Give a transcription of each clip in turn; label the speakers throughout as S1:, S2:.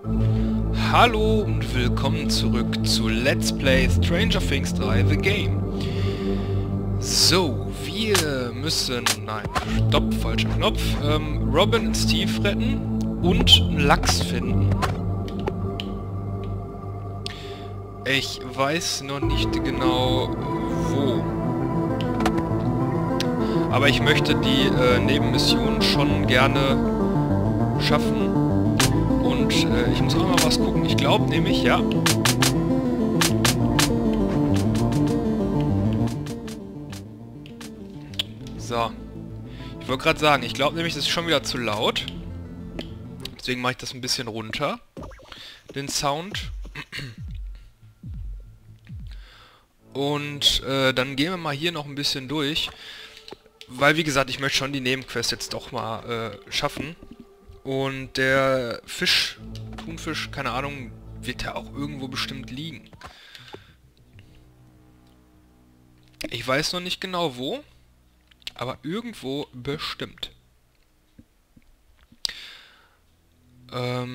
S1: Hallo und willkommen zurück zu Let's Play Stranger Things 3 The Game. So, wir müssen... Nein, stopp, falscher Knopf. Robin und Steve retten und einen Lachs finden. Ich weiß noch nicht genau wo. Aber ich möchte die Nebenmission schon gerne schaffen. Und ich muss auch mal was gucken. Ich glaube nämlich, ja. So. Ich wollte gerade sagen, ich glaube nämlich, das ist schon wieder zu laut. Deswegen mache ich das ein bisschen runter. Den Sound. Und dann gehen wir mal hier noch ein bisschen durch. Weil, wie gesagt, ich möchte schon die Nebenquest jetzt doch mal schaffen. Und der Fisch, Thunfisch, keine Ahnung, wird ja auch irgendwo bestimmt liegen. Ich weiß noch nicht genau wo, aber irgendwo bestimmt. Ja.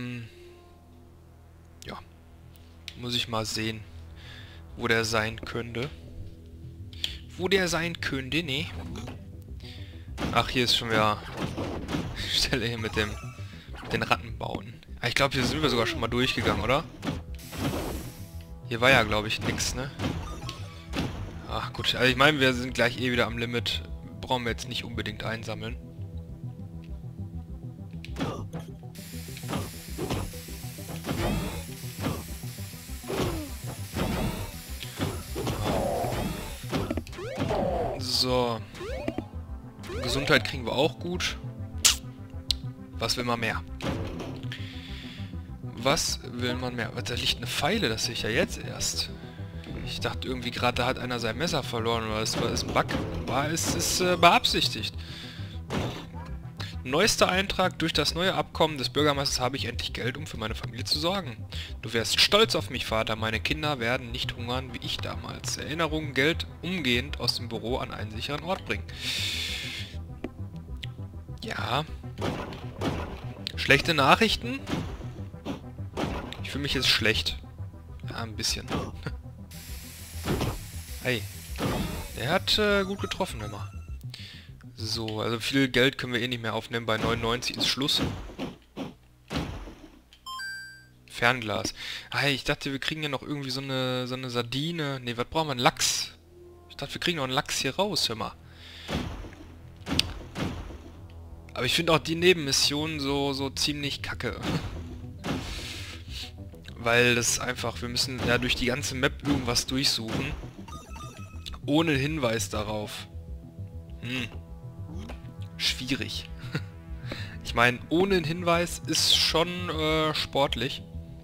S1: Muss ich mal sehen, wo der sein könnte. Wo der sein könnte, nee. Ach, hier ist schon wieder Stelle hier mit den Ratten bauen. Ich glaube, hier sind wir sogar schon mal durchgegangen, oder? Hier war ja, glaube ich, nix, ne? Ach gut, also ich meine, wir sind gleich eh wieder am Limit. Brauchen wir jetzt nicht unbedingt einsammeln. So. Gesundheit kriegen wir auch gut. Was will man mehr? Was will man mehr? Da liegt eine Pfeile, das sehe ich ja jetzt erst. Ich dachte irgendwie gerade, da hat einer sein Messer verloren, oder es war ein Bug. Es ist beabsichtigt. Neuester Eintrag: Durch das neue Abkommen des Bürgermeisters habe ich endlich Geld, um für meine Familie zu sorgen. Du wärst stolz auf mich, Vater. Meine Kinder werden nicht hungern wie ich damals. Erinnerungen, Geld umgehend aus dem Büro an einen sicheren Ort bringen. Ja. Schlechte Nachrichten? Ich fühle mich jetzt schlecht. Ja, ein bisschen. Hey. Der hat gut getroffen immer. So, also viel Geld können wir eh nicht mehr aufnehmen. Bei 99 ist Schluss. Fernglas. Hey, ich dachte, wir kriegen ja noch irgendwie so eine Sardine. Ne, was brauchen wir? Einen Lachs. Ich dachte, wir kriegen noch einen Lachs hier raus, hör mal. Aber ich finde auch die Nebenmissionen so ziemlich kacke. Weil das einfach, wir müssen ja durch die ganze Map irgendwas durchsuchen. Ohne Hinweis darauf. Schwierig. Ich meine, ohne einen Hinweis ist schon sportlich.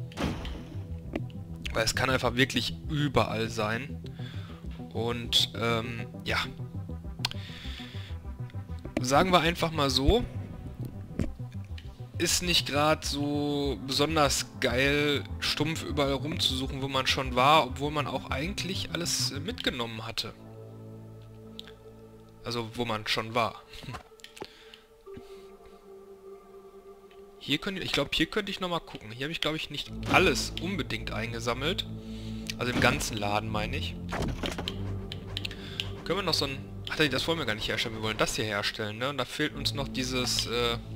S1: Weil es kann einfach wirklich überall sein. Und ja. Sagen wir einfach mal so, ist nicht gerade so besonders geil, stumpf überall rumzusuchen, wo man schon war, obwohl man auch eigentlich alles mitgenommen hatte. Also, wo man schon war. Hier könnte ich glaube, hier könnte ich nochmal gucken. Hier habe ich, glaube ich, nicht alles unbedingt eingesammelt. Also im ganzen Laden, meine ich. Können wir noch so ein... Ach, das wollen wir gar nicht herstellen. Wir wollen das hier herstellen, ne? Und da fehlt uns noch dieses,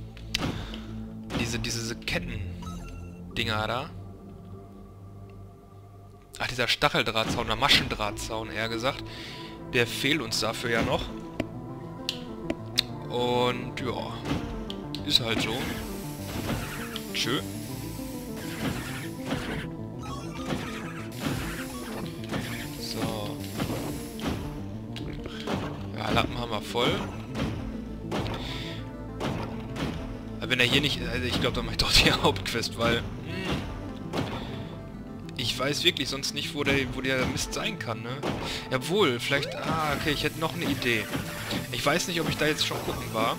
S1: diese Ketten-Dinger da. Ach, dieser Stacheldrahtzaun oder Maschendrahtzaun, eher gesagt. Der fehlt uns dafür ja noch. Und, ja. Ist halt so. Tschö. So. Ja, Lappen haben wir voll. Aber wenn er hier nicht... Also ich glaube, dann mache ich doch die Hauptquest, weil... ich weiß wirklich sonst nicht, wo der Mist sein kann, ne? Jawohl, vielleicht... Ah, okay, ich hätte noch eine Idee. Ich weiß nicht, ob ich da jetzt schon gucken war.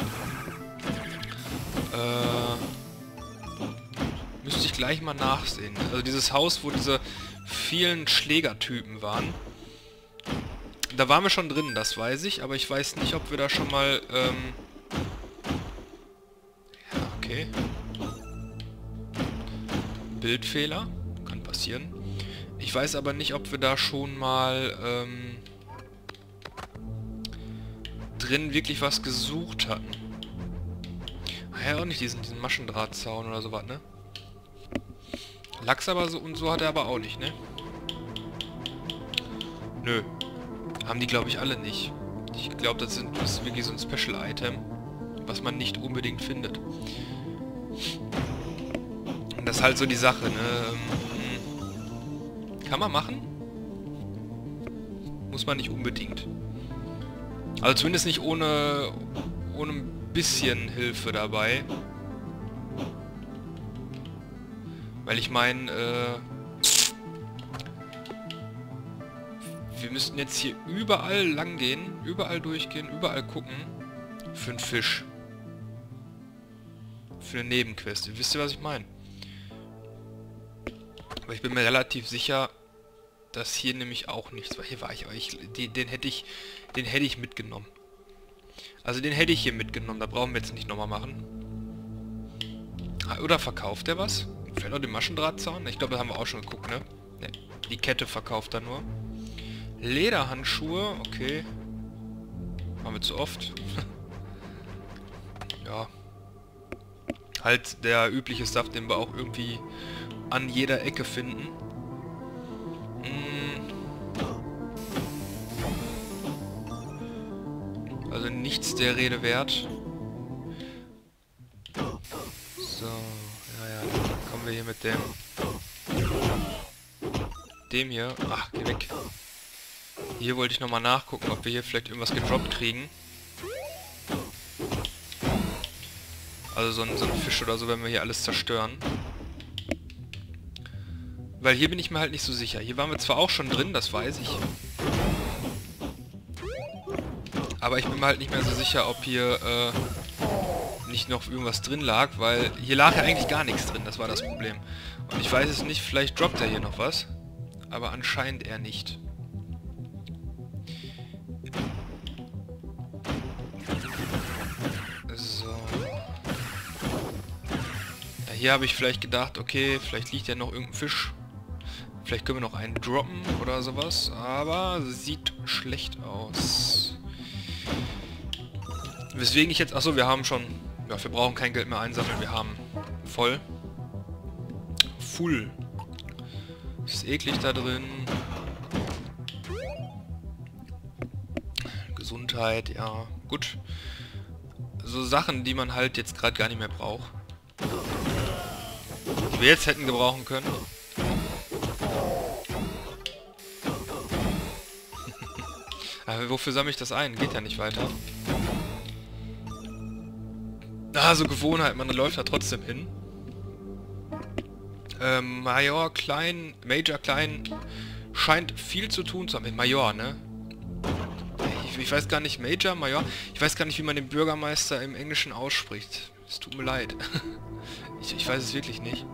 S1: Müsste ich gleich mal nachsehen. Also dieses Haus, wo diese vielen Schlägertypen waren. Da waren wir schon drin, das weiß ich, aber ich weiß nicht, ob wir da schon mal... Ja, okay. Bildfehler. Kann passieren. Ich weiß aber nicht, ob wir da schon mal drin wirklich was gesucht hatten. Ja, auch nicht diesen Maschendrahtzaun oder sowas, ne? Lachs aber so und so hat er aber auch nicht, ne? Nö. Haben die, glaube ich, alle nicht. Ich glaube, das ist wirklich so ein Special-Item, was man nicht unbedingt findet. Und das ist halt so die Sache, ne? Kann man machen? Muss man nicht unbedingt. Also zumindest nicht ohne ein bisschen Hilfe dabei. Weil ich meine, wir müssten jetzt hier überall lang gehen, überall durchgehen, überall gucken. Für einen Fisch. Für eine Nebenquest. Wisst ihr, was ich meine? Aber ich bin mir relativ sicher, dass hier nämlich auch nichts war. Hier war ich, aber den hätte ich mitgenommen. Also den hätte ich hier mitgenommen. Da brauchen wir jetzt nicht nochmal machen. Oder verkauft er was? Vielleicht auch den Maschendrahtzaun? Ich glaube, das haben wir auch schon geguckt, ne? Ne, die Kette verkauft er nur. Lederhandschuhe, okay. Haben wir zu oft. Ja. Halt der übliche Stuff, den wir auch irgendwie an jeder Ecke finden. Also nichts der Rede wert. So, ja, dann kommen wir hier mit dem hier. Ach, geh weg. Hier wollte ich nochmal nachgucken, ob wir hier vielleicht irgendwas gedroppt kriegen. Also so ein Fisch oder so, wenn wir hier alles zerstören. Weil hier bin ich mir halt nicht so sicher. Hier waren wir zwar auch schon drin, das weiß ich. Aber ich bin mir halt nicht mehr so sicher, ob hier nicht noch irgendwas drin lag, weil hier lag ja eigentlich gar nichts drin, das war das Problem. Und ich weiß es nicht, vielleicht droppt er hier noch was. Aber anscheinend eher nicht. So. Ja, hier habe ich vielleicht gedacht, okay, vielleicht liegt ja noch irgendein Fisch. Vielleicht können wir noch einen droppen oder sowas, aber sieht schlecht aus. Weswegen ich jetzt... Achso, wir haben schon... Ja, wir brauchen kein Geld mehr einsammeln, wir haben voll. Full. Ist eklig da drin. Gesundheit, ja, gut. So Sachen, die man halt jetzt gerade gar nicht mehr braucht. Die wir jetzt hätten gebrauchen können. Aber wofür sammle ich das ein? Geht ja nicht weiter. Ah, so Gewohnheit, man läuft da trotzdem hin. Major Klein, Major Klein scheint viel zu tun zu haben. Mit Major, ne? Ich weiß gar nicht, Major? Ich weiß gar nicht, wie man den Bürgermeister im Englischen ausspricht. Es tut mir leid. ich weiß es wirklich nicht.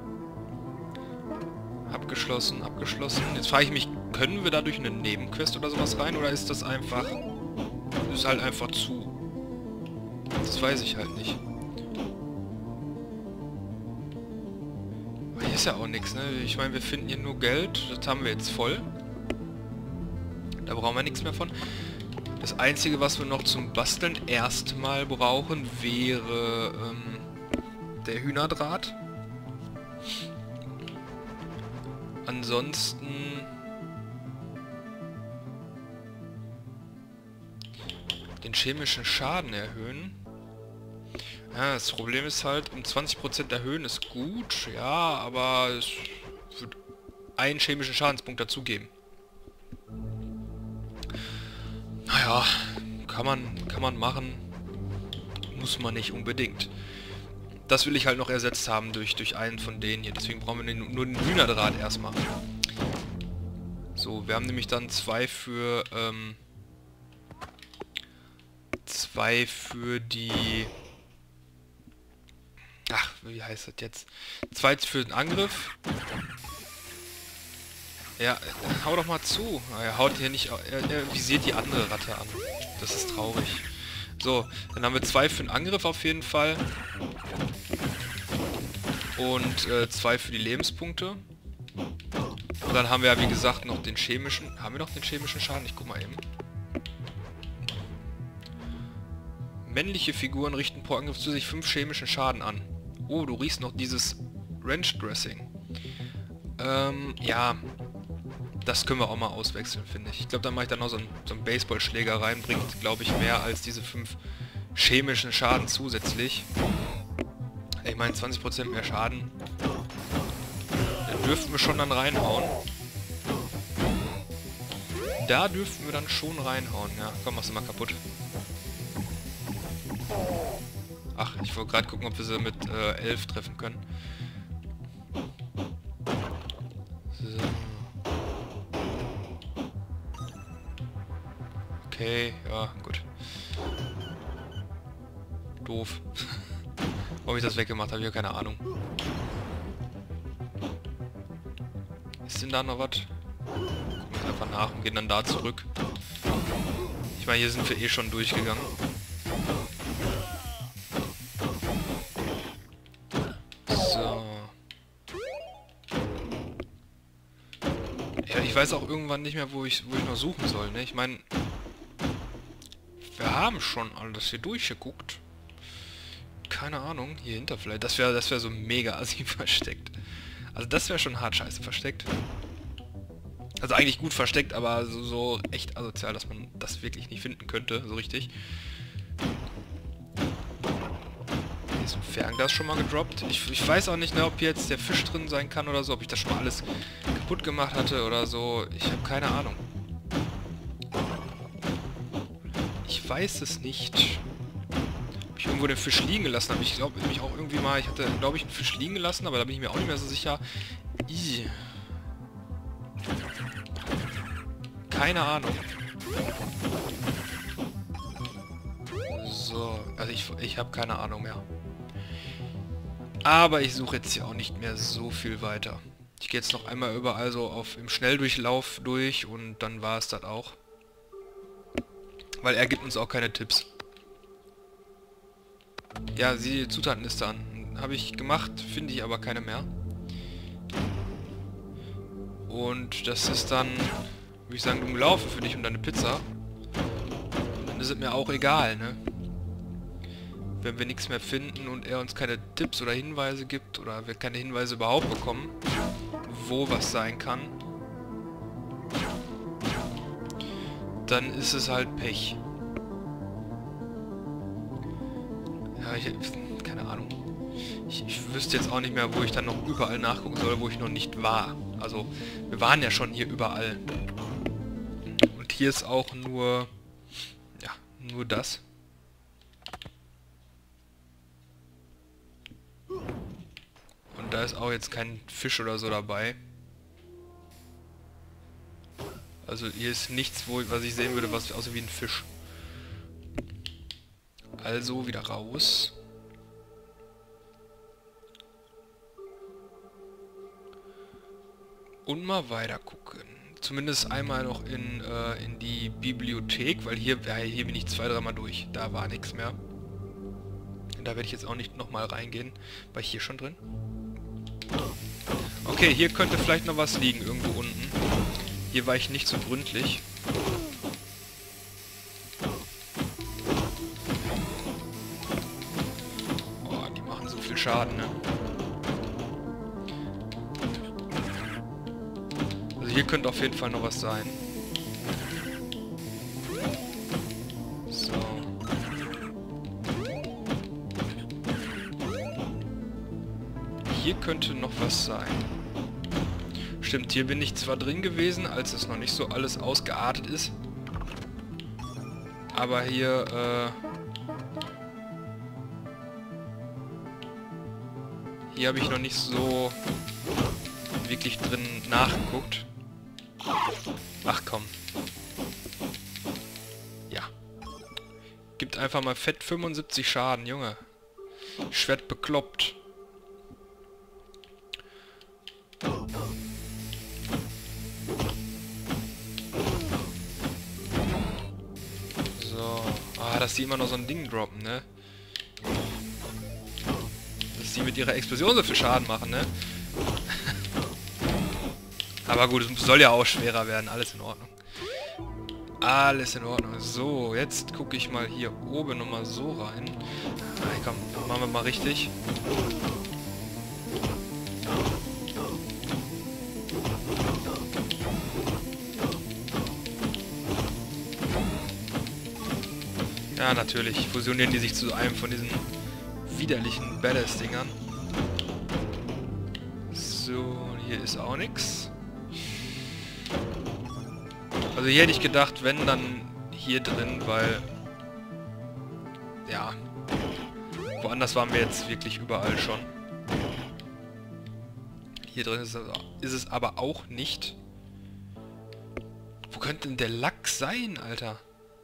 S1: Abgeschlossen, abgeschlossen. Jetzt frage ich mich, können wir dadurch eine Nebenquest oder sowas rein? Oder ist das einfach... Ist halt einfach zu... Das weiß ich halt nicht. Aber hier ist ja auch nichts, ne? Ich meine, wir finden hier nur Geld. Das haben wir jetzt voll. Da brauchen wir nichts mehr von. Das Einzige, was wir noch zum Basteln erstmal brauchen, wäre der Hühnerdraht. Ansonsten... den chemischen Schaden erhöhen. Ja, das Problem ist halt, um 20% erhöhen ist gut, ja, aber es wird einen chemischen Schadenspunkt dazugeben. Naja, kann man machen, muss man nicht unbedingt. Das will ich halt noch ersetzt haben durch einen von denen hier, deswegen brauchen wir nur den Hühnerdraht erstmal. So, wir haben nämlich dann zwei für die... Ach, wie heißt das jetzt? 2 für den Angriff. Ja, hau doch mal zu. Er haut hier nicht... Er visiert die andere Ratte an. Das ist traurig. So, dann haben wir 2 für den Angriff auf jeden Fall. Und 2 für die Lebenspunkte. Und dann haben wir ja wie gesagt noch den chemischen... Haben wir noch den chemischen Schaden? Ich guck mal eben. Männliche Figuren richten pro Angriff zu sich 5 chemischen Schaden an. Oh, du riechst noch dieses Ranch Dressing. Ja. Das können wir auch mal auswechseln, finde ich. Ich glaube, da mache ich dann noch so einen Baseballschläger rein. Bringt, glaube ich, mehr als diese 5 chemischen Schaden zusätzlich. Ich meine, 20% mehr Schaden. Da dürften wir schon dann reinhauen. Da dürften wir dann schon reinhauen. Ja, komm, mach's mal kaputt. Ach, ich wollte gerade gucken, ob wir sie mit 11 treffen können. So. Okay, ja, gut. Doof. Warum ich das weggemacht habe, ich habe keine Ahnung. Ist denn da noch was? Gucken wir einfach nach und gehen dann da zurück. Ich meine, hier sind wir eh schon durchgegangen. So. Ja, ich weiß auch irgendwann nicht mehr, wo ich noch suchen soll, ne? Ich meine, wir haben schon alles hier durchgeguckt. Keine Ahnung, hier hinter vielleicht. Das wäre so mega assi versteckt. Also das wäre schon hart scheiße versteckt. Also eigentlich gut versteckt, aber so echt asozial, dass man das wirklich nicht finden könnte, so richtig. Hier ist ein Fernglas schon mal gedroppt. Ich weiß auch nicht, ne, ob jetzt der Fisch drin sein kann oder so, ob ich das schon mal alles kaputt gemacht hatte oder so. Ich habe keine Ahnung. Ich weiß es nicht. Ob ich irgendwo den Fisch liegen gelassen habe. Ich glaube mich auch irgendwie mal, ich hatte, glaube ich, einen Fisch liegen gelassen, aber da bin ich mir auch nicht mehr so sicher. Ih. Keine Ahnung. So, also ich habe keine Ahnung mehr. Aber ich suche jetzt hier auch nicht mehr so viel weiter. Ich gehe jetzt noch einmal überall so im Schnelldurchlauf durch und dann war es das auch. Weil er gibt uns auch keine Tipps. Ja, sieh die Zutatenliste an. Habe ich gemacht, finde ich aber keine mehr. Und das ist dann, würde ich sagen, dumm gelaufen für dich und deine Pizza. Und dann ist es mir auch egal, ne? Wenn wir nichts mehr finden und er uns keine Tipps oder Hinweise gibt oder wir keine Hinweise überhaupt bekommen, wo was sein kann, dann ist es halt Pech. Ja, keine Ahnung. Ich wüsste jetzt auch nicht mehr, wo ich dann noch überall nachgucken soll, wo ich noch nicht war. Also, wir waren ja schon hier überall. Und hier ist auch nur... Ja, nur das. Und da ist auch jetzt kein Fisch oder so dabei. Also hier ist nichts, was ich sehen würde, was aussieht wie ein Fisch. Also wieder raus. Und mal weiter gucken. Zumindest einmal noch in die Bibliothek, weil hier bin ich 2-3 Mal durch. Da war nichts mehr. Da werde ich jetzt auch nicht nochmal reingehen. War ich hier schon drin? Okay, hier könnte vielleicht noch was liegen, irgendwo unten. Hier war ich nicht so gründlich. Oh, die machen so viel Schaden, ne? Also hier könnte auf jeden Fall noch was sein. So. Hier könnte noch was sein. Stimmt, hier bin ich zwar drin gewesen, als es noch nicht so alles ausgeartet ist. Aber hier, hier habe ich noch nicht so wirklich drin nachgeguckt. Ach komm. Ja. Gibt einfach mal fett 75 Schaden, Junge. Ich werd bekloppt. Dass die immer noch so ein Ding droppen, ne? Dass die mit ihrer Explosion so viel Schaden machen, ne? Aber gut, es soll ja auch schwerer werden. Alles in Ordnung. Alles in Ordnung. So, jetzt gucke ich mal hier oben nochmal so rein. Hey, komm, machen wir mal richtig. Ja, natürlich. Fusionieren die sich zu einem von diesen widerlichen Badass-Dingern. So, hier ist auch nichts. Also hier hätte ich gedacht, wenn, dann hier drin, weil... Ja. Woanders waren wir jetzt wirklich überall schon. Hier drin ist es aber auch nicht. Wo könnte denn der Lachs sein, Alter?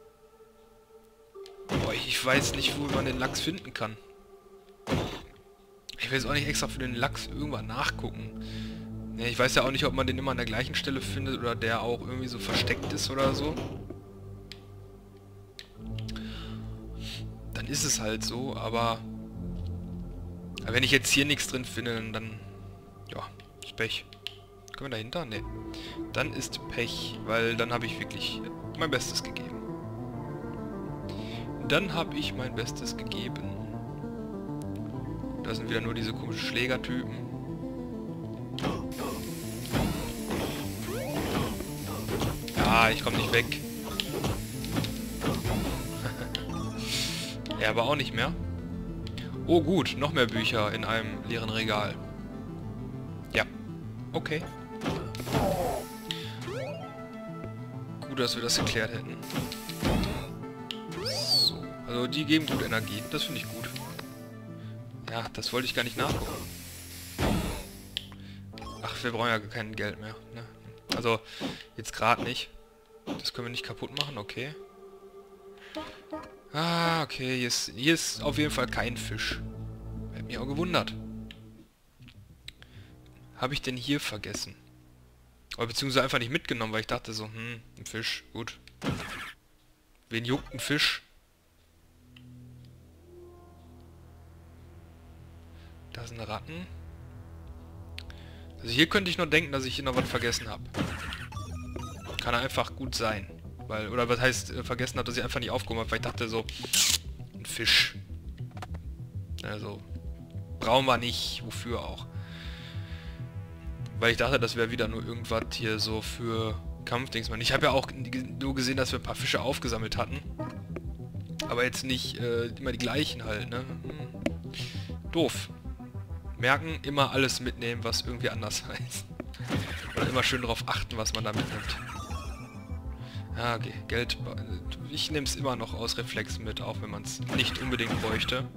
S1: Boah, ich weiß nicht, wo man den Lachs finden kann. Ich will jetzt auch nicht extra für den Lachs irgendwann nachgucken. Ja, ich weiß ja auch nicht, ob man den immer an der gleichen Stelle findet oder der auch irgendwie so versteckt ist oder so. Dann ist es halt so, aber wenn ich jetzt hier nichts drin finde, dann ja, ist Pech. Können wir dahinter? Ne. Dann ist Pech, weil dann habe ich wirklich mein Bestes gegeben. Dann habe ich mein Bestes gegeben. Da sind wieder nur diese komischen Schlägertypen. Ja, ich komme nicht weg. Er aber auch nicht mehr. Oh gut, noch mehr Bücher in einem leeren Regal. Ja, okay. Gut, dass wir das geklärt hätten. So, also die geben gut Energie, das finde ich gut. Ja, das wollte ich gar nicht nachgucken. Ach, wir brauchen ja kein Geld mehr. Ne? Also, jetzt gerade nicht. Das können wir nicht kaputt machen, okay. Ah, okay, hier ist auf jeden Fall kein Fisch. Hätte mich auch gewundert. Habe ich denn hier vergessen? Oder beziehungsweise einfach nicht mitgenommen, weil ich dachte so, ein Fisch, gut. Wen juckt ein Fisch? Da sind Ratten. Also hier könnte ich nur denken, dass ich hier noch was vergessen habe. Kann einfach gut sein. Weil, oder was heißt vergessen habe, dass ich einfach nicht aufgehoben habe, weil ich dachte so, ein Fisch. Also, brauchen wir nicht, wofür auch. Weil ich dachte, das wäre wieder nur irgendwas hier so für Kampfdings. Ich habe ja auch nur gesehen, dass wir ein paar Fische aufgesammelt hatten. Aber jetzt nicht immer die gleichen halt, ne? Doof. Merken, immer alles mitnehmen, was irgendwie anders heißt. Oder immer schön darauf achten, was man da mitnimmt. Ah, okay. Geld. Ich nehme es immer noch aus Reflex mit, auch wenn man es nicht unbedingt bräuchte.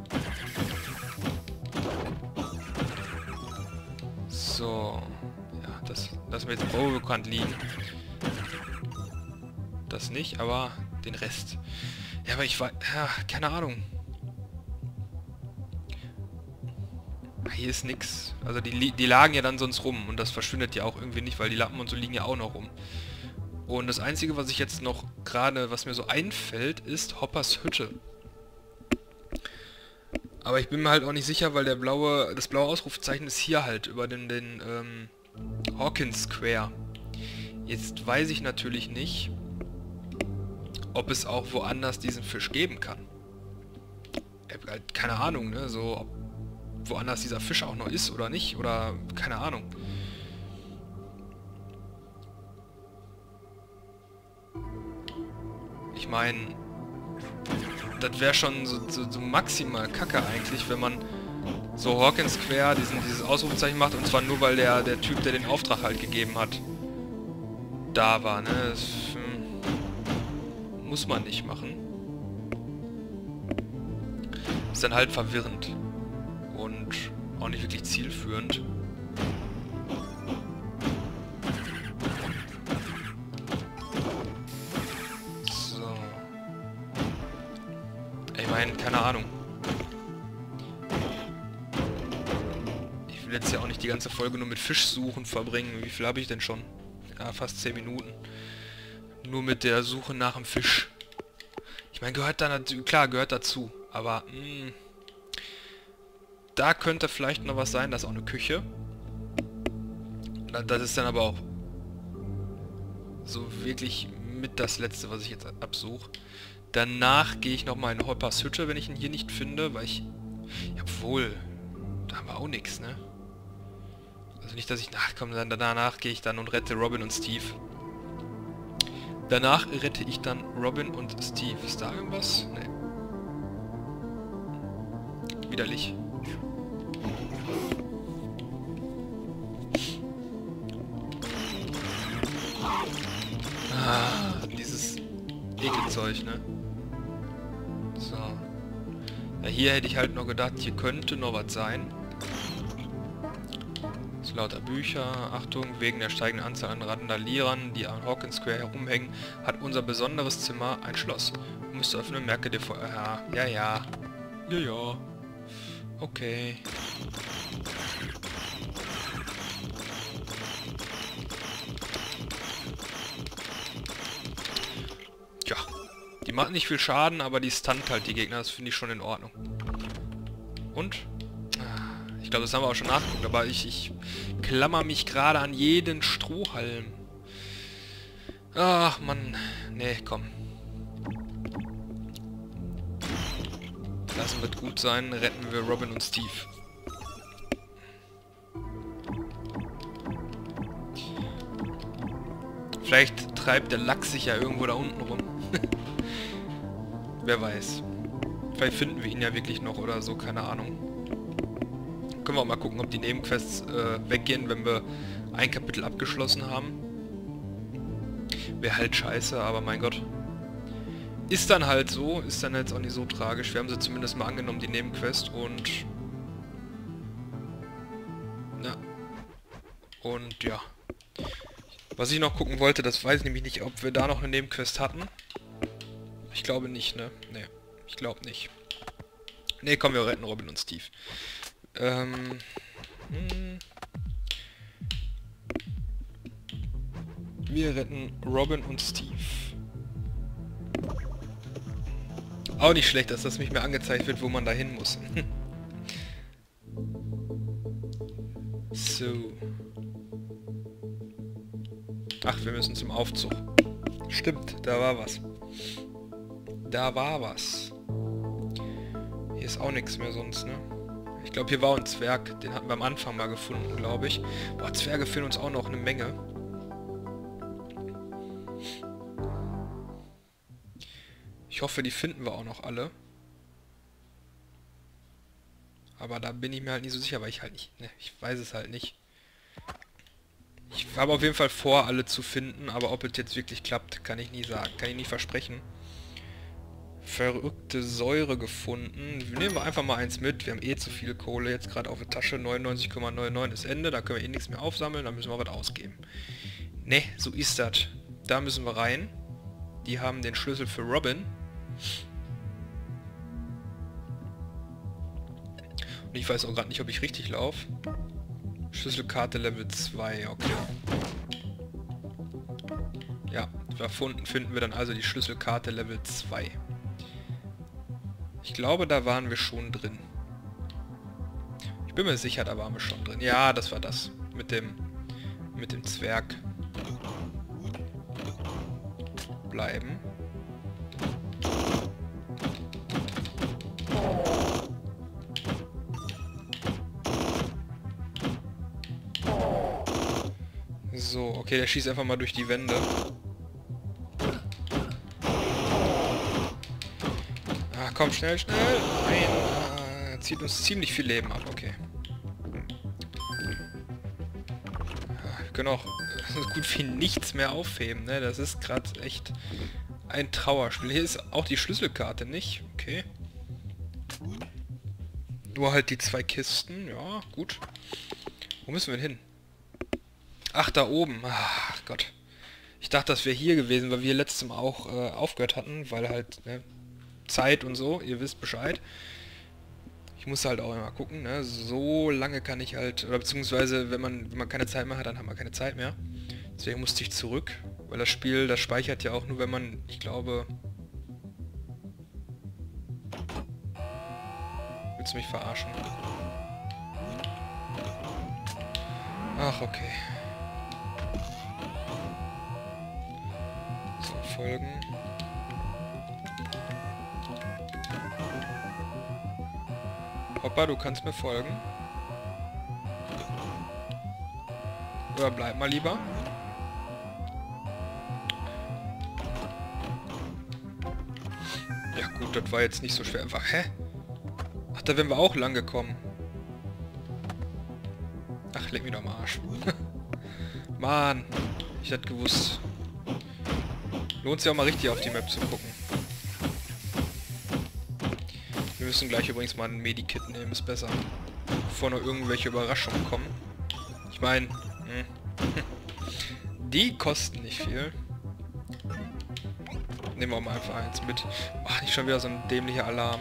S1: So. Ja, das lassen wir jetzt bekannt liegen. Das nicht, aber den Rest. Ja, aber ich war... Ja, keine Ahnung. Hier ist nix. Also die lagen ja dann sonst rum und das verschwindet ja auch irgendwie nicht, weil die Lappen und so liegen ja auch noch rum. Und das Einzige, was ich jetzt noch gerade, was mir so einfällt, ist Hoppers Hütte. Aber ich bin mir halt auch nicht sicher, weil das blaue Ausrufezeichen ist hier halt über den Hawkins Square. Jetzt weiß ich natürlich nicht, ob es auch woanders diesen Fisch geben kann. Keine Ahnung, ne? So, ob woanders dieser Fisch auch noch ist oder nicht, oder keine Ahnung. Ich meine, das wäre schon so maximal Kacke eigentlich, wenn man so Hawkins Square dieses Ausrufezeichen macht, und zwar nur, weil der Typ, der den Auftrag halt gegeben hat, da war, ne? Das muss man nicht machen. Ist dann halt verwirrend. Und auch nicht wirklich zielführend. So. Ich meine, keine Ahnung. Ich will jetzt ja auch nicht die ganze Folge nur mit Fischsuchen verbringen. Wie viel habe ich denn schon? Ja, fast 10 Minuten. Nur mit der Suche nach dem Fisch. Ich meine, gehört dazu, aber Da könnte vielleicht noch was sein, das ist auch eine Küche. Das ist dann aber auch so wirklich mit das Letzte, was ich jetzt absuche. Danach gehe ich nochmal in Hoppers Hütte, wenn ich ihn hier nicht finde, weil ich... Jawohl, da haben wir auch nichts, ne? Also nicht, dass ich nachkomme, dann danach gehe ich dann und rette Robin und Steve. Danach rette ich dann Robin und Steve. Ist da irgendwas? Ne. Widerlich. Ah, dieses Ekelzeug, ne? So. Ja, hier hätte ich halt noch gedacht, hier könnte noch was sein. So, lauter Bücher. Achtung, wegen der steigenden Anzahl an Randalierern, die an Hawkins Square herumhängen, hat unser besonderes Zimmer ein Schloss. Du musst öffnen, merke dir vor... Ja, ja. Ja, ja. Okay. Ja. Die macht nicht viel Schaden, aber die stunt halt die Gegner. Das finde ich schon in Ordnung. Und? Ich glaube, das haben wir auch schon nachgeguckt, aber ich klammer mich gerade an jeden Strohhalm. Ach, Mann. Nee, komm. Lassen wird gut sein. Retten wir Robin und Steve. Vielleicht treibt der Lachs sich ja irgendwo da unten rum. Wer weiß. Vielleicht finden wir ihn ja wirklich noch oder so, keine Ahnung. Können wir auch mal gucken, ob die Nebenquests weggehen, wenn wir ein Kapitel abgeschlossen haben. Wäre halt scheiße, aber mein Gott. Ist dann halt so, ist dann jetzt auch nicht so tragisch. Wir haben sie zumindest mal angenommen, die Nebenquest, und... Ja. Und ja. Was ich noch gucken wollte, das weiß ich nämlich nicht, ob wir da noch eine Nebenquest hatten. Ich glaube nicht, ne? Ne, ich glaube nicht. Ne, komm, wir retten Robin und Steve. Wir retten Robin und Steve. Auch nicht schlecht, dass das nicht mehr angezeigt wird, wo man da hin muss. So. Ach, wir müssen zum Aufzug. Stimmt, da war was. Da war was. Hier ist auch nichts mehr sonst, ne? Ich glaube, hier war ein Zwerg. Den hatten wir am Anfang mal gefunden, glaube ich. Boah, Zwerge fehlen uns auch noch eine Menge. Ich hoffe, die finden wir auch noch alle. Aber da bin ich mir halt nicht so sicher, weil ich halt nicht... Ne, ich weiß es halt nicht. Ich habe auf jeden Fall vor, alle zu finden, aber ob es jetzt wirklich klappt, kann ich nie sagen. Kann ich nicht versprechen. Verrückte Säure gefunden. Nehmen wir einfach mal eins mit. Wir haben eh zu viel Kohle jetzt gerade auf der Tasche. 99,99 ist Ende. Da können wir eh nichts mehr aufsammeln. Da müssen wir was ausgeben. Ne, so ist das. Da müssen wir rein. Die haben den Schlüssel für Robin. Und ich weiß auch gerade nicht, ob ich richtig laufe. Schlüsselkarte Level 2, okay. Ja, finden wir dann also die Schlüsselkarte Level 2. Ich glaube, da waren wir schon drin. Ich bin mir sicher, da waren wir schon drin. Ja, das war das. Mit dem Zwerg. Bleiben. So, okay, der schießt einfach mal durch die Wände. Ah, komm, schnell, schnell! Nein! Zieht uns ziemlich viel Leben ab, okay. Wir können auch so gut wie nichts mehr aufheben, ne? Das ist gerade echt ein Trauerspiel. Hier ist auch die Schlüsselkarte nicht, okay. Nur halt die 2 Kisten, ja, gut. Wo müssen wir denn hin? Ach, da oben. Ach Gott. Ich dachte, das wäre hier gewesen, weil wir letztes Mal auch aufgehört hatten, weil halt, ne, Zeit und so, ihr wisst Bescheid. Ich muss halt auch immer gucken, ne, so lange kann ich halt, oder beziehungsweise, wenn man keine Zeit mehr hat, dann hat man keine Zeit mehr. Deswegen musste ich zurück, weil das Spiel, das speichert ja auch nur, wenn man, ich glaube... Willst du mich verarschen? Ach, okay. So, folgen. Hoppa, du kannst mir folgen. Oder bleib mal lieber. Ja gut, das war jetzt nicht so schwer. Einfach, hä? Ach, da wären wir auch lang gekommen. Ach, leg mich doch am Arsch. Mann, ich hätte gewusst. Lohnt sich auch mal richtig auf die Map zu gucken. Wir müssen gleich übrigens mal ein Medikit nehmen, ist besser. Bevor noch irgendwelche Überraschungen kommen. Ich meine, die kosten nicht viel. Nehmen wir mal einfach eins mit. Ach, nicht schon wieder so ein dämlicher Alarm.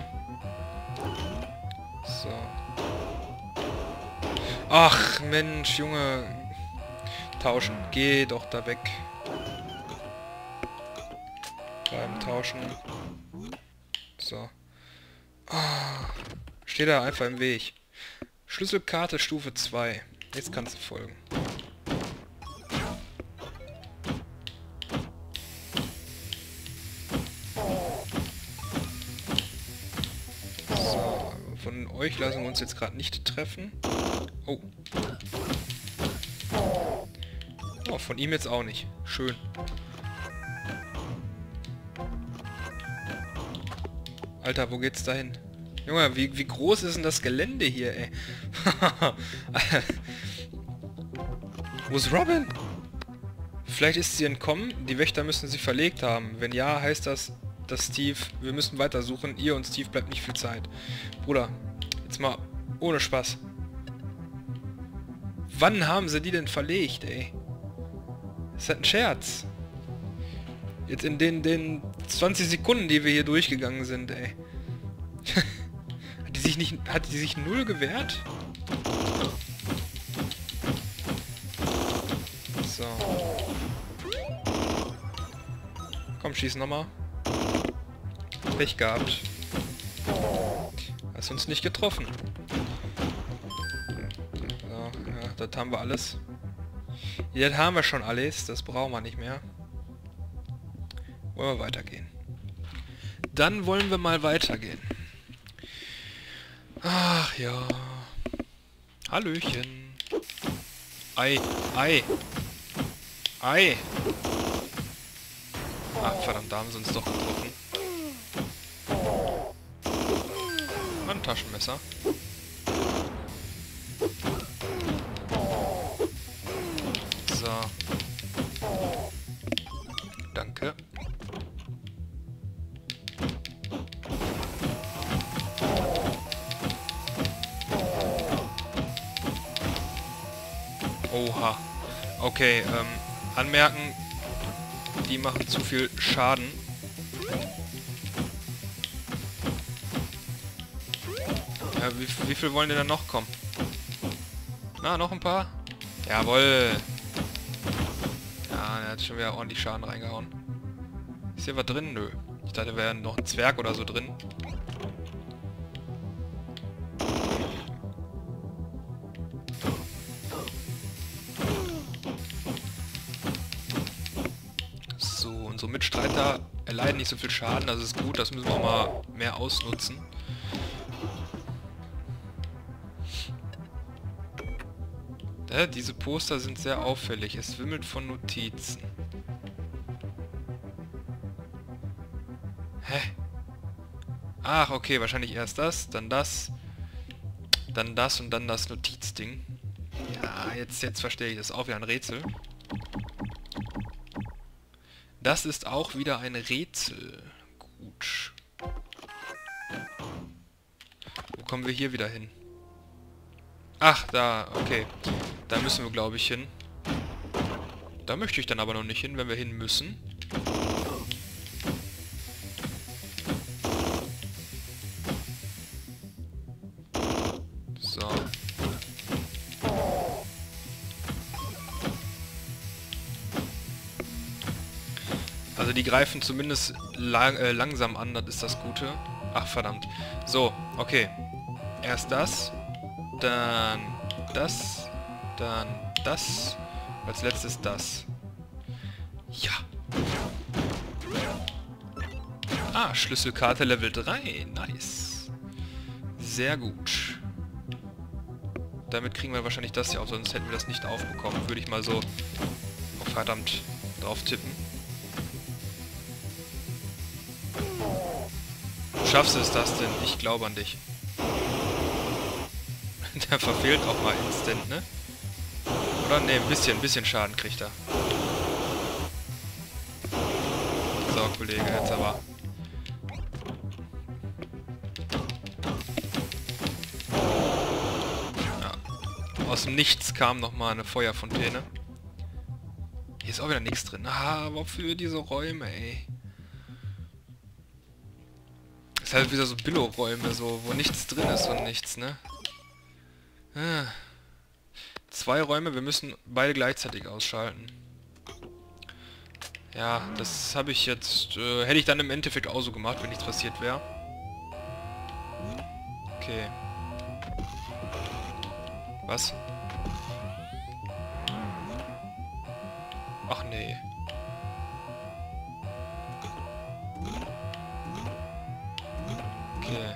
S1: So. Ach, Mensch, Junge. Tauschen. Geh doch da weg. Beim Tauschen. So. Oh, steht da einfach im Weg. Schlüsselkarte Stufe 2. Jetzt kannst du folgen. So, von euch lassen wir uns jetzt gerade nicht treffen. Oh. Oh, von ihm jetzt auch nicht. Schön. Alter, wo geht's da hin? Junge, wie groß ist denn das Gelände hier, ey? Wo ist Robin? Vielleicht ist sie entkommen. Die Wächter müssen sie verlegt haben. Wenn ja, heißt das, dass Steve... Wir müssen weitersuchen. Ihr und Steve bleibt nicht viel Zeit. Bruder, jetzt mal ohne Spaß. Wann haben sie die denn verlegt, ey? Ist das ein Scherz? Jetzt in den 20 Sekunden, die wir hier durchgegangen sind, ey. Hat die sich null gewehrt? So. Komm, schieß nochmal. Pech gehabt. Hast uns nicht getroffen. So, ja, das haben wir alles. Ja, das haben wir schon alles. Das brauchen wir nicht mehr. Wollen wir weitergehen? Dann wollen wir mal weitergehen. Ach ja. Hallöchen. Ei, Ei. Ei. Ach, verdammt, da haben sie uns doch getroffen. Ein Taschenmesser. So. Danke. Oha. Okay, anmerken, die machen zu viel Schaden. Ja, wie viel wollen denn da noch kommen? Na, noch ein paar? Jawohl. Ja, der hat schon wieder ordentlich Schaden reingehauen. Ist hier was drin? Nö. Ich dachte, wäre noch ein Zwerg oder so drin. So, unsere Mitstreiter erleiden nicht so viel Schaden, das ist gut, das müssen wir auch mal mehr ausnutzen. Diese Poster sind sehr auffällig, es wimmelt von Notizen. Hä? Ach, okay, wahrscheinlich erst das, dann das und dann das Notizding. Ja, jetzt verstehe ich das. Auch wieder ein Rätsel. Das ist auch wieder ein Rätsel. Gut. Wo kommen wir hier wieder hin? Ach, da, okay. Da müssen wir, glaube ich, hin. Da möchte ich dann aber noch nicht hin, wenn wir hin müssen. So. Also die greifen zumindest langsam an, das ist das Gute. Ach, verdammt. So, okay. Erst das, dann das, dann das. Als letztes das. Ja. Ah, Schlüsselkarte Level 3. Nice. Sehr gut. Damit kriegen wir wahrscheinlich das hier auf, sonst hätten wir das nicht aufbekommen. Würde ich mal so auf verdammt drauf tippen. Du schaffst es, Dustin. Ich glaube an dich. Der verfehlt auch mal instant, ne? Oder? Ne, ein bisschen Schaden kriegt er. So, Kollege, jetzt aber. Ja. Aus dem Nichts kam nochmal eine Feuerfontäne. Hier ist auch wieder nichts drin. Ah, wofür diese Räume, ey? Ist halt wieder so Billo-Räume, so, wo nichts drin ist und nichts, ne? Ah. 2 Räume, wir müssen beide gleichzeitig ausschalten. Ja, das habe ich jetzt... hätte ich dann im Endeffekt auch so gemacht, wenn nichts passiert wäre. Okay. Was? Ach nee. Okay.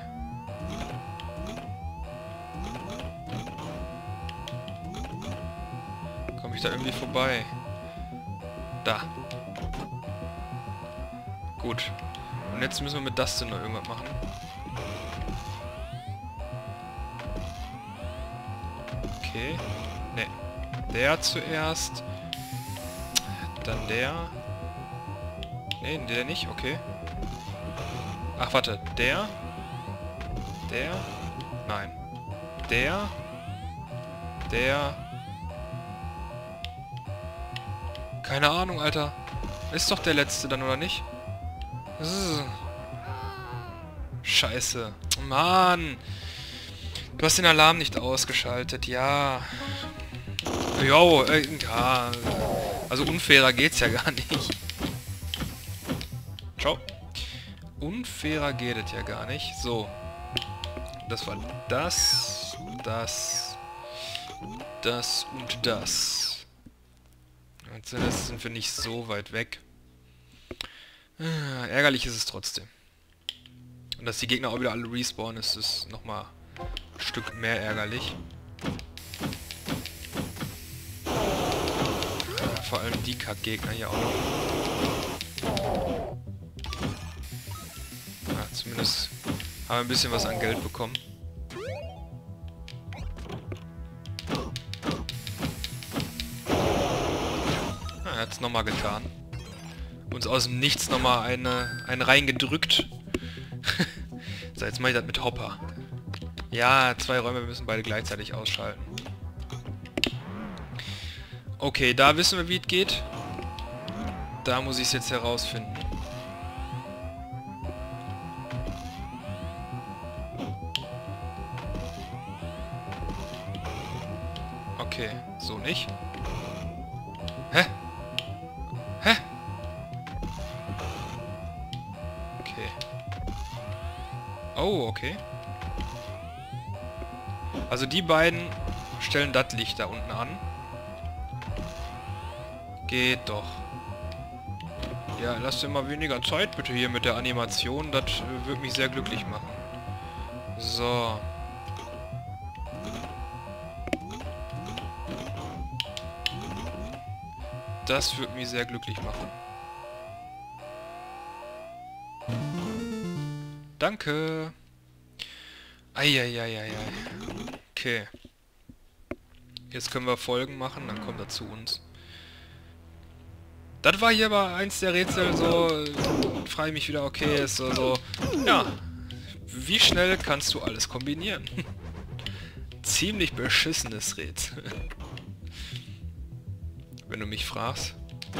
S1: Komme ich da irgendwie vorbei? Da. Gut. Und jetzt müssen wir mit Dustin noch irgendwas machen. Okay. Ne. Der zuerst. Dann der. Ne, der nicht. Okay. Ach, warte. Der. Der. Nein. Der. Der. Keine Ahnung, Alter. Ist doch der letzte dann, oder nicht? Scheiße. Mann. Du hast den Alarm nicht ausgeschaltet. Ja. Jo, ja. Also unfairer geht's ja gar nicht. Ciao. Unfairer geht es ja gar nicht. So. Das war das, das, das und das. Jetzt sind wir nicht so weit weg. Ärgerlich ist es trotzdem. Und dass die Gegner auch wieder alle respawnen, ist nochmal ein Stück mehr ärgerlich. Vor allem die Kackgegner hier auch noch. Ja, zumindest haben wir ein bisschen was an Geld bekommen. Er hat es nochmal getan. Uns aus dem Nichts nochmal einen reingedrückt. So, jetzt mache ich das mit Hopper. Ja, 2 Räume, wir müssen beide gleichzeitig ausschalten. Okay, da wissen wir, wie es geht. Da muss ich es jetzt herausfinden. Okay, so nicht. Hä? Hä? Okay. Oh, okay. Also die beiden stellen das Licht da unten an. Geht doch. Ja, lasst dir mal weniger Zeit bitte hier mit der Animation. Das würde mich sehr glücklich machen. So. Das würde mich sehr glücklich machen. Danke. Eieieiei. Okay. Jetzt können wir Folgen machen, dann kommt er zu uns. Das war hier aber eins der Rätsel, so frage ich mich wieder, okay, ist so, ja, wie schnell kannst du alles kombinieren? Ziemlich beschissenes Rätsel. Wenn du mich fragst.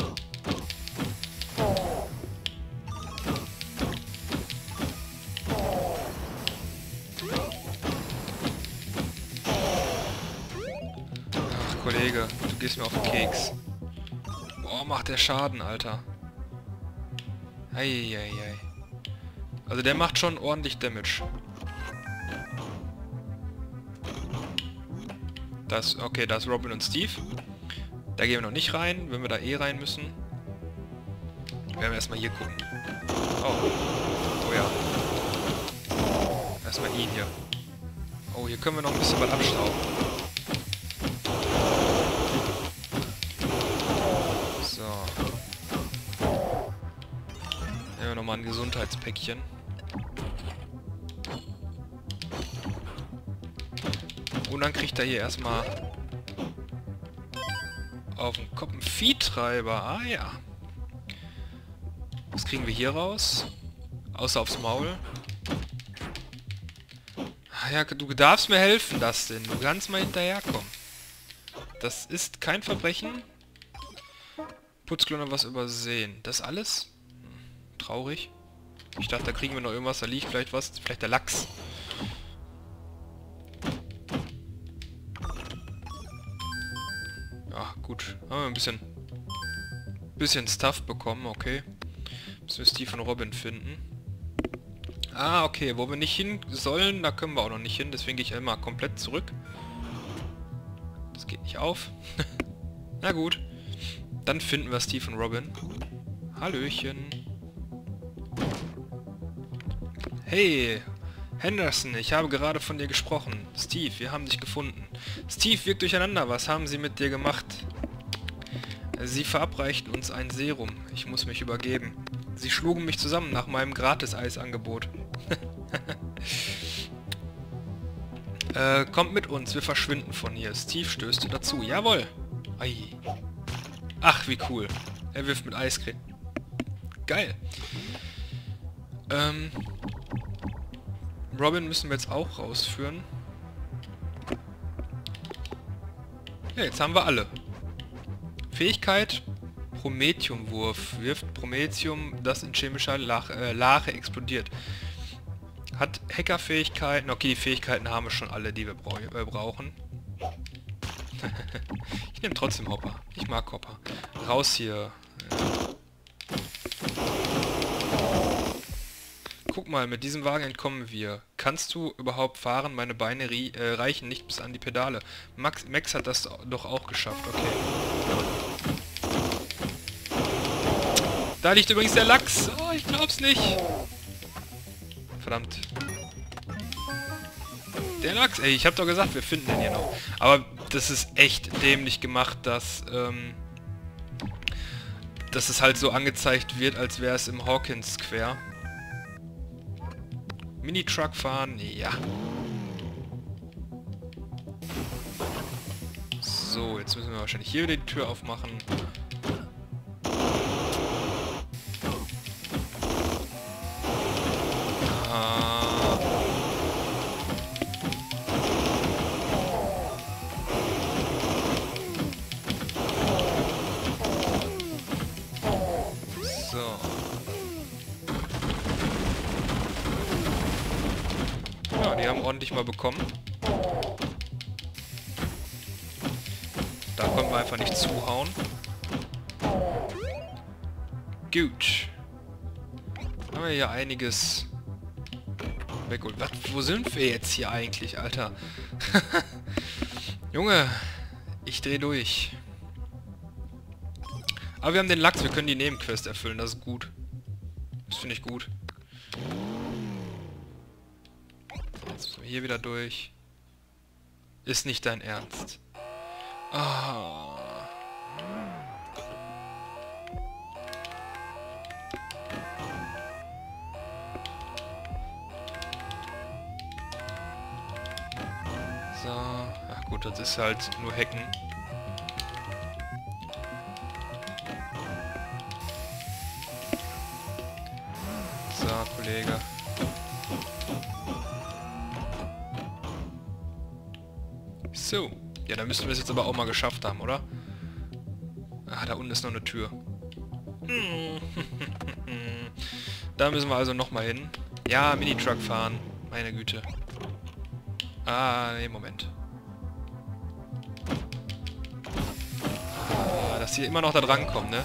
S1: Ach, Kollege, du gehst mir auf den Keks. Boah, macht der Schaden, Alter. Eieiei. Also der macht schon ordentlich Damage. Das, okay, da ist Robin und Steve. Da gehen wir noch nicht rein, wenn wir da eh rein müssen. Werden wir erstmal hier gucken. Oh ja. Erstmal ihn hier. Oh, hier können wir noch ein bisschen was abstauben. So. Nehmen wir nochmal ein Gesundheitspäckchen. Und dann kriegt er hier erstmal auf den Kopf einen Viehtreiber. Ah ja. Was kriegen wir hier raus? Außer aufs Maul. Ah ja, du darfst mir helfen, Dustin. Du kannst mal hinterherkommen. Das ist kein Verbrechen. Putzklone was übersehen. Das alles? Traurig. Ich dachte, da kriegen wir noch irgendwas. Da liegt vielleicht was. Vielleicht der Lachs. Ja, gut. Haben wir ein bisschen Stuff bekommen. Okay. Müssen wir Steve und Robin finden. Ah, okay. Wo wir nicht hin sollen, da können wir auch noch nicht hin. Deswegen gehe ich einmal komplett zurück. Das geht nicht auf. Na gut. Dann finden wir Steve und Robin. Hallöchen. Hey, Henderson, ich habe gerade von dir gesprochen. Steve, wir haben dich gefunden. Steve wirkt durcheinander. Was haben sie mit dir gemacht? Sie verabreichten uns ein Serum. Ich muss mich übergeben. Sie schlugen mich zusammen nach meinem Gratis-Eisangebot. Kommt mit uns, wir verschwinden von hier. Steve stößte dazu. Jawohl. Ei. Ach, wie cool. Er wirft mit Eiscreme. Geil. Robin müssen wir jetzt auch rausführen. Ja, jetzt haben wir alle. Fähigkeit, Promethiumwurf. Wirft Promethium, das in chemischer Lache explodiert. Hat Hackerfähigkeiten. Okay, die Fähigkeiten haben wir schon alle, die wir brauchen. Ich nehme trotzdem Hopper. Ich mag Hopper. Raus hier. Guck mal, mit diesem Wagen entkommen wir. Kannst du überhaupt fahren? Meine Beine reichen nicht bis an die Pedale. Max hat das doch auch geschafft. Okay. Da liegt übrigens der Lachs. Oh, ich glaub's nicht. Verdammt. Der Lachs. Ey, ich hab doch gesagt, wir finden den hier noch. Aber das ist echt dämlich gemacht, dass es halt so angezeigt wird, als wäre es im Hawkins Square. Mini-Truck fahren, ja. So, jetzt müssen wir wahrscheinlich hier wieder die Tür aufmachen. Ah. So. Ja, die haben ordentlich mal bekommen. Da konnten wir einfach nicht zuhauen. Gut. Haben wir hier einiges weggeholt. Wo sind wir jetzt hier eigentlich, Alter? Junge, ich dreh durch. Aber wir haben den Lachs, wir können die Nebenquest erfüllen, das ist gut. Das finde ich gut. Jetzt müssen wir hier wieder durch. Ist nicht dein Ernst. Ah. So, ach gut, das ist halt nur Hacken. So, Kollege. So. Ja, dann müssten wir es jetzt aber auch mal geschafft haben, oder? Ah, da unten ist noch eine Tür. Da müssen wir also nochmal hin. Ja, Minitruck fahren. Meine Güte. Ah, nee, Moment. Ah, dass die immer noch da dran kommen, ne?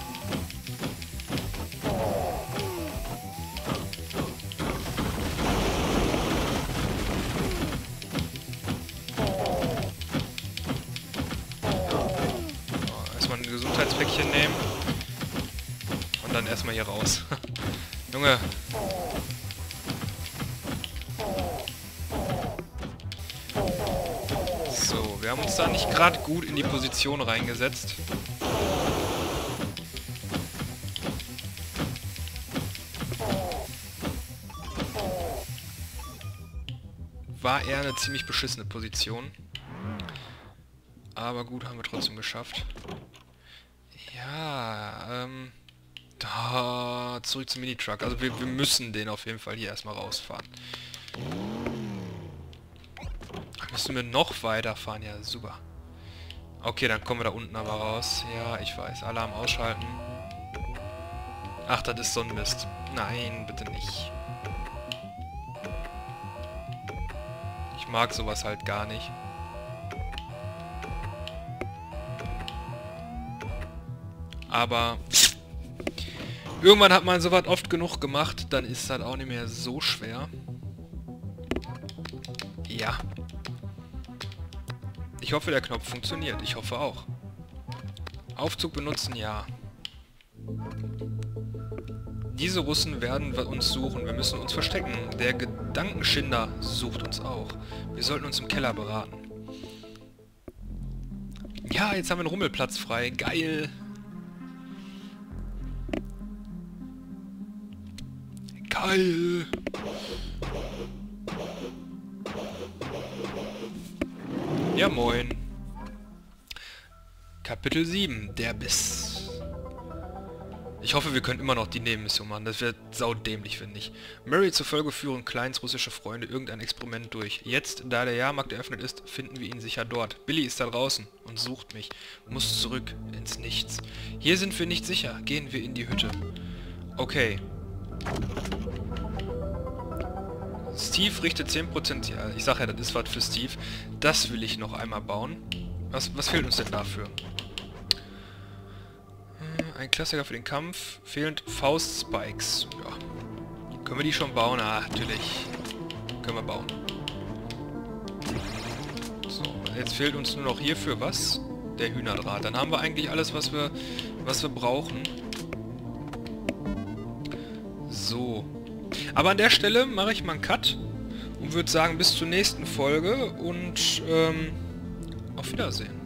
S1: Erstmal ein Gesundheitspäckchen nehmen. Und dann erstmal hier raus. Junge. So, wir haben uns da nicht gerade gut in die Position reingesetzt. War eher eine ziemlich beschissene Position. Aber gut, haben wir trotzdem geschafft. Ja, da, zurück zum Minitruck. Also wir müssen den auf jeden Fall hier erstmal rausfahren. Müssen wir noch weiterfahren? Ja, super. Okay, dann kommen wir da unten aber raus. Ja, ich weiß. Alarm ausschalten. Ach, das ist so ein Mist. Nein, bitte nicht. Ich mag sowas halt gar nicht. Aber irgendwann hat man sowas oft genug gemacht, dann ist das auch nicht mehr so schwer. Ja. Ich hoffe, der Knopf funktioniert. Ich hoffe auch. Aufzug benutzen, ja. Diese Russen werden uns suchen. Wir müssen uns verstecken. Der Gedankenschinder sucht uns auch. Wir sollten uns im Keller beraten. Ja, jetzt haben wir einen Rummelplatz frei. Geil. Geil. Ja, moin. Kapitel 7, der Biss. Ich hoffe, wir können immer noch die Nebenmission machen. Das wird saudämlich, finde ich. Murray zufolge führen Kleins russische Freunde irgendein Experiment durch. Jetzt, da der Jahrmarkt eröffnet ist, finden wir ihn sicher dort. Billy ist da draußen und sucht mich. Muss zurück ins Nichts. Hier sind wir nicht sicher. Gehen wir in die Hütte. Okay. Steve richtet 10%... Ja, ich sag ja, das ist was für Steve. Das will ich noch einmal bauen. Was fehlt uns denn dafür? Ein Klassiker für den Kampf. Fehlend Faust-Spikes. Ja. Können wir die schon bauen? Ah, natürlich. Können wir bauen. So, jetzt fehlt uns nur noch hierfür was? Der Hühnerdraht. Dann haben wir eigentlich alles, was wir brauchen. So. Aber an der Stelle mache ich mal einen Cut und würde sagen, bis zur nächsten Folge und auf Wiedersehen.